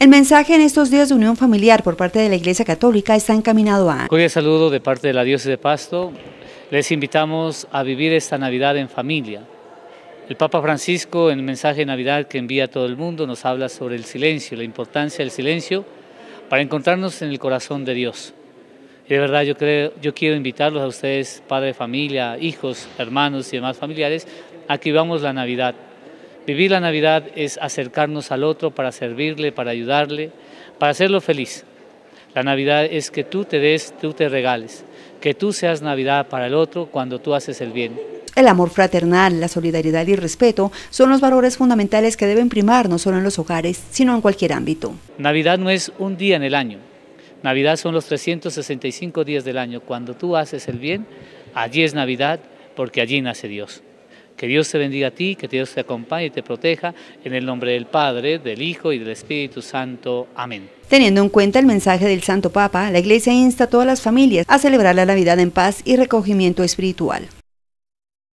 El mensaje en estos días de unión familiar por parte de la Iglesia Católica está encaminado a... Cordial saludo de parte de la Diócesis de Pasto. Les invitamos a vivir esta Navidad en familia. El Papa Francisco, en el mensaje de Navidad que envía a todo el mundo, nos habla sobre el silencio, la importancia del silencio para encontrarnos en el corazón de Dios. Y de verdad yo quiero invitarlos a ustedes, padres de familia, hijos, hermanos y demás familiares, a que vivamos la Navidad. Vivir la Navidad es acercarnos al otro para servirle, para ayudarle, para hacerlo feliz. La Navidad es que tú te des, tú te regales, que tú seas Navidad para el otro cuando tú haces el bien. El amor fraternal, la solidaridad y el respeto son los valores fundamentales que deben primar no solo en los hogares, sino en cualquier ámbito. Navidad no es un día en el año. Navidad son los 365 días del año. Cuando tú haces el bien, allí es Navidad, porque allí nace Dios. Que Dios te bendiga a ti, que Dios te acompañe y te proteja, en el nombre del Padre, del Hijo y del Espíritu Santo. Amén. Teniendo en cuenta el mensaje del Santo Papa, la Iglesia insta a todas las familias a celebrar la Navidad en paz y recogimiento espiritual.